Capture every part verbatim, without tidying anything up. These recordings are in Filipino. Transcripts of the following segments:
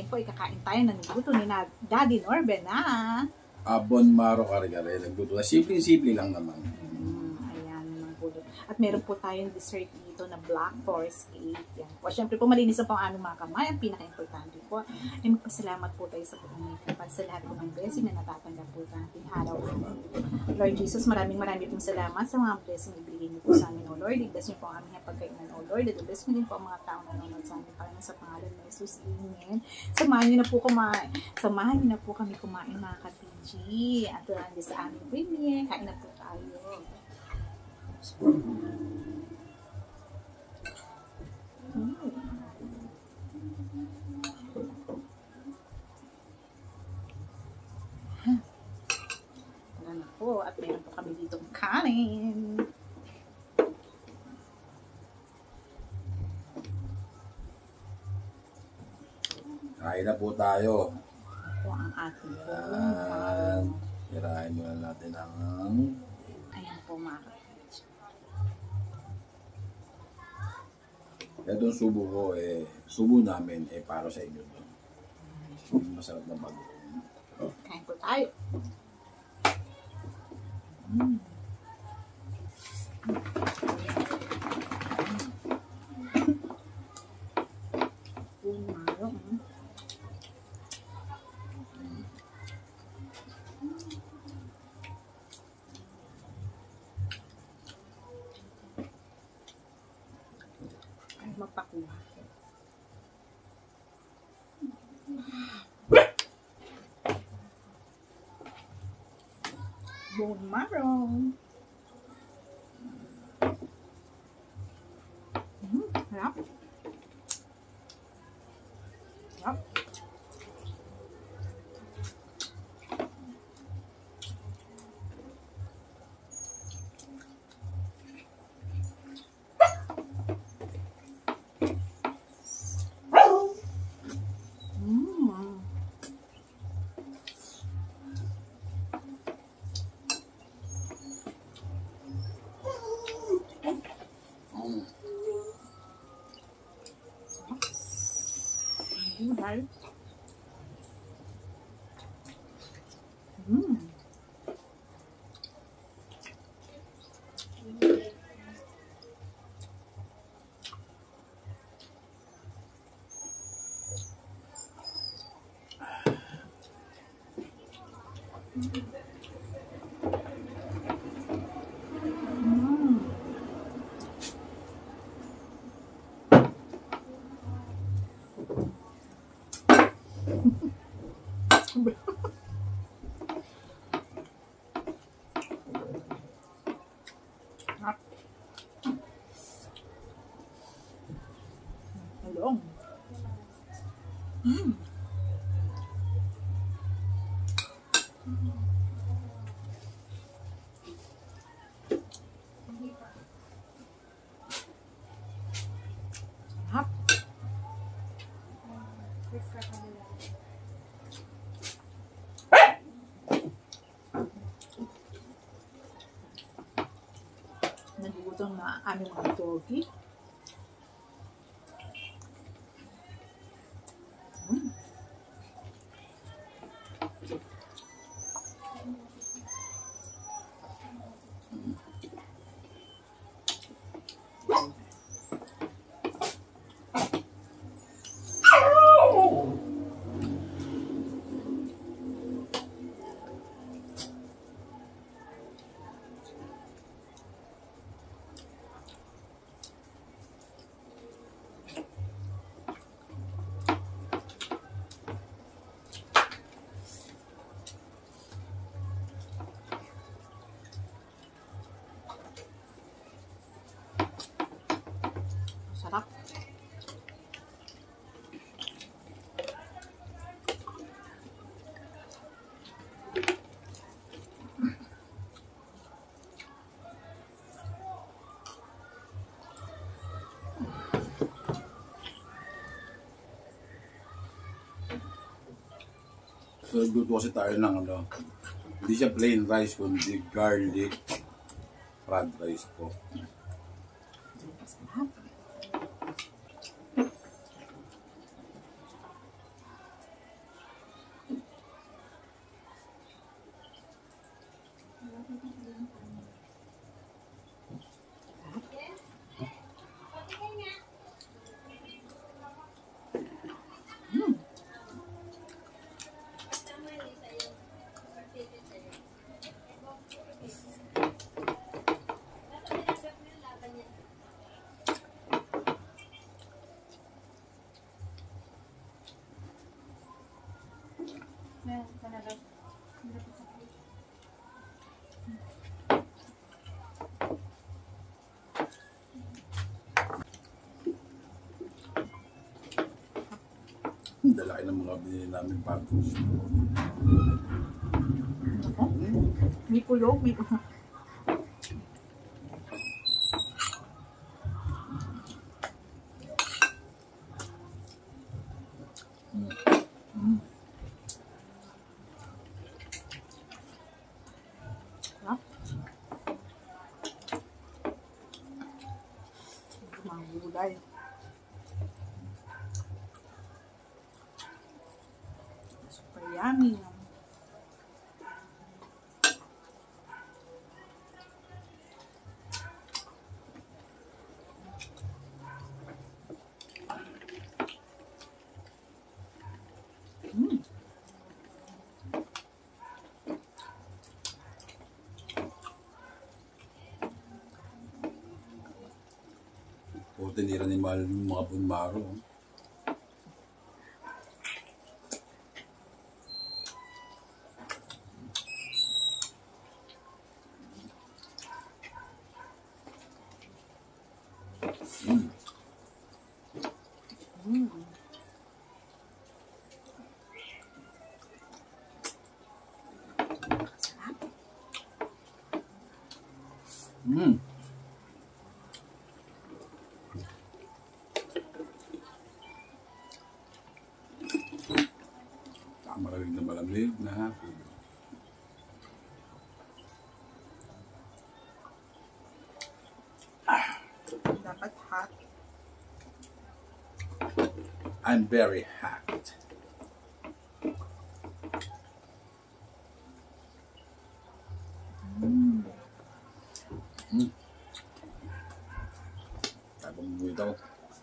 po ay kakain tayo ng luto ni na Daddy Norben na Abon Marrow Kare Kare. Nagluto. Simple-simple lang naman. Hmm, ayan naman po. At meron po tayong dessert dito na Black Forest Cake. Yan po. Siyempre po malinis po ang aming mga kamay. Ang pinaka-importante po ay magpasalamat po tayo sa buong may kapal sa lahat po ng blessing na natatanggap po sa ating araw. Lord Jesus, maraming maraming pong salamat sa mga blessing na ibigay niyo po sa amin, O Lord. Igdas niyo po ang aming pagkainan, O Lord. At bless niyo din po ang mga tao na nanonood sa amin. Panginoon, sa pangalan ng Jesus. Amen. Samahan niyo na po kumain. Samahan niyo na po kami kumain, mga ka-T G. At uh, sa aming premiere, kain na po tayo. Hmm. Ano po, at meron po kami ditong kanin. Kain na po tayo. Ito ang ating po. Yan. Hirahin muna natin ang... Ayan po, mga kapatid. Itong subo ko, eh, subo namin, eh, para sa inyo. Masarap na bago. Kain po tayo. Mm. Ay, magpakuha. Bone marrow. Mm, harap. Harap. Right. Mm. Hello. Mm. Hap. Nagugutom na aming mga doggy. Mm. Sarap. So, nagluto kasi tayo ng ano, hindi siya plain rice, kundi garlic fried rice po. Hmm. Dalaki ng mga binili namin pagos. Ako? May kulog, may kulog. Mm. Sarap. Mga gulay. Super yummy. Mm. O tinira ni Mahal yung mga bunmaro. Mm. Mm. Sarap. Mm. Malamig na malamig na hapon. Dapat hot. I'm very hot. Mm. Mm. Tapos mo ito.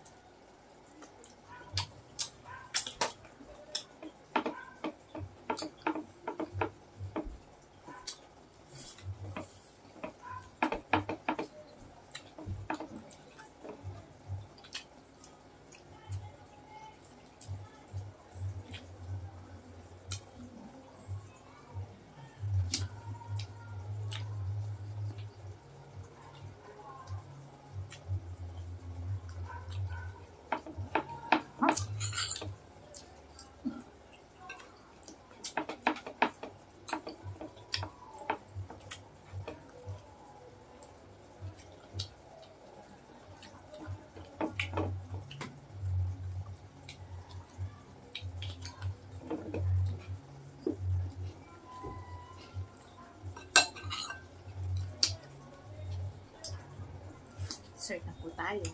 Start na po tayo.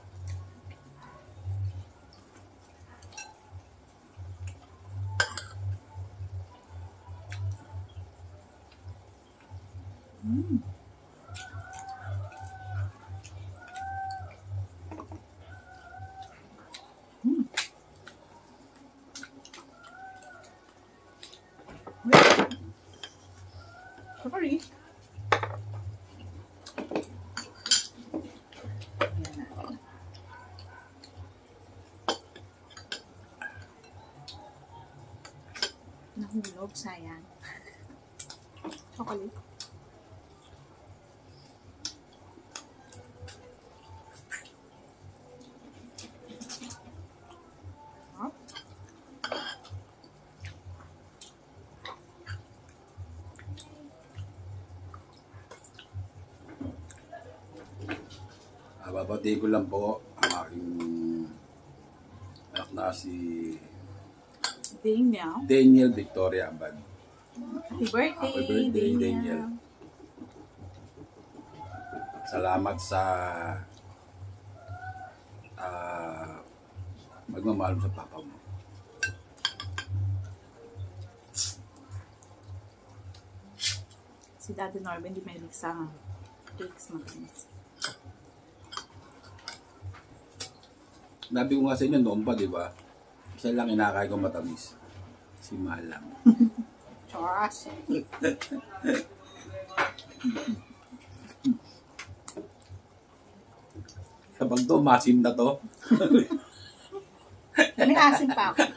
Mm. Mm. Sorry. Nahulog, sayang. Chocolate. Huh? Ah, babati ko lang po ang aking anak na si Daniel. Daniel Victoria Abad. Happy birthday, Happy birthday, Daniel. Daniel. Salamat sa uh, magmamahal mo sa papa mo. Si Daddy Norben, di may sa cakes matamis. Nabi ko nga sa inyo noon pa, di ba? Isa lang inakain ko matamis. Si Malang. Chos. Kapag to, masim na to. May asin pa ako.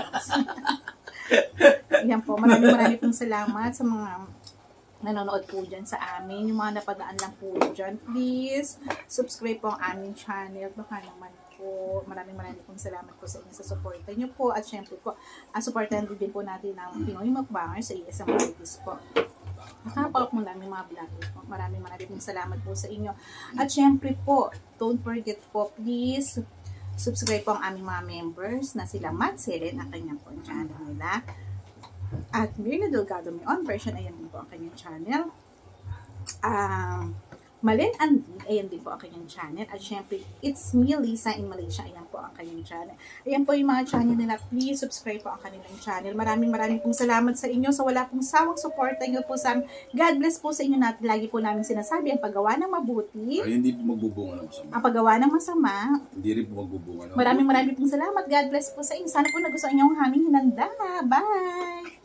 Yan po, maraming maraming pong salamat sa mga nanonood po dyan sa amin. Yung mga napadaan lang po dyan, please subscribe po ang aming channel. Baka naman po, maraming maraming pong salamat po sa inyo sa suporta nyo po. At syempre po, ang supportan din po natin ng Pinoy Mukbangers sa I S M NATICS po. Nakapalok mo lang yung mga vloggers po. Maraming maraming pong salamat po sa inyo. At syempre po, don't forget po, please subscribe po ang aming mga members na sila Mads, Helen, ang kanyang po channel nila. At Myrna Delgado, may on version, ayan din po ang kanyang channel. Um, MALYN ANDIG, ayan din po ang kanyang channel. At syempre, it's me, Liza in Malaysia, ayan po ang kanyang channel. Ayan po yung mga channel nila. Please subscribe po ang kanilang channel. Maraming maraming pong salamat sa inyo sa wala pong sawang suporta nyo po sa amin. God bless po sa inyo natin. Lagi po namin sinasabi, ang paggawa ng mabuti. Ay, hindi po magbubunga ng masama. Ang paggawa ng masama. Hindi rin po magbubunga ng Maraming maraming pong salamat. God bless po sa inyo. Sana po nagustuhan nyo ang aming hinanda. Bye!